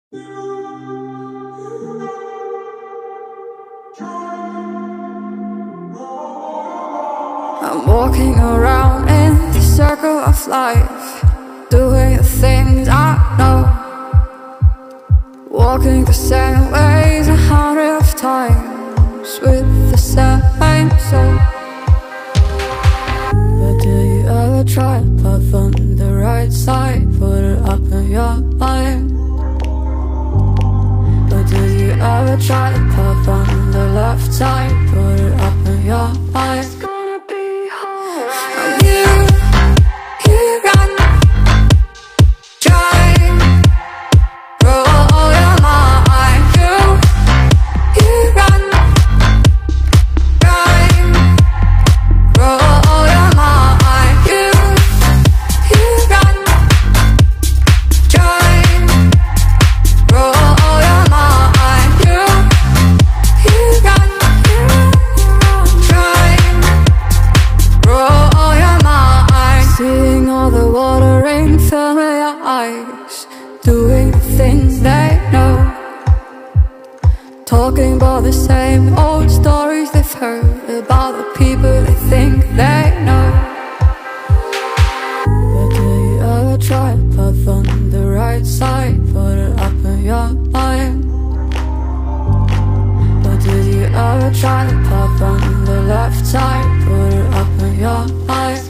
I'm walking around in the circle of life, doing the things I know, walking the same ways 100 times with the same soul. But do you ever try to path on the right side, put it up in your mind? But do you ever try to path on the left side, put it up in your mind? Doing the things they know, talking about the same old stories they've heard about the people they think they know. But do you ever try to path on the right side, put it up in your mind? But did you ever try to path on the left side, put it up in your mind?